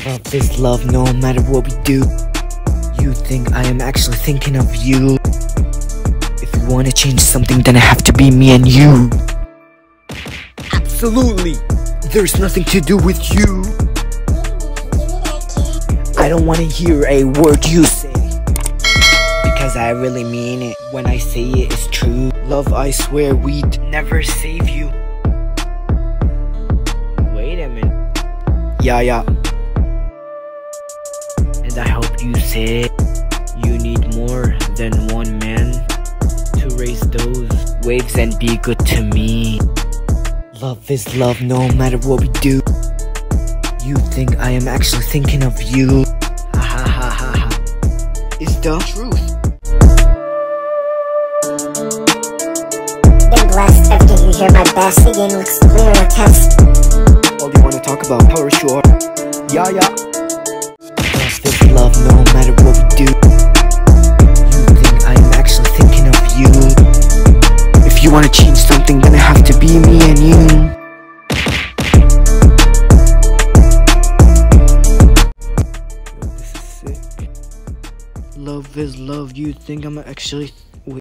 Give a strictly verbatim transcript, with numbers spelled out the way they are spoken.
Love is love no matter what we do. You think I am actually thinking of you. If you wanna change something, then it have to be me and you. Absolutely, there's nothing to do with you. I don't wanna hear a word you say, because I really mean it. When I say it, it's true. Love, I swear we'd never save you. Wait a minute. Yeah, yeah. And I hope you said you need more than one man to raise those waves and be good to me. Love is love no matter what we do. You think I am actually thinking of you. Ha ha ha ha ha. It's the truth. Been blessed, everything you hear my best. The game looks clear on test. All you wanna talk about, power sure. Yeah, yeah. Love is love no matter what we do. You think I am actually thinking of you. If you wanna change something, then it have to be me and you. This is sick. Love is love, you think I'm actually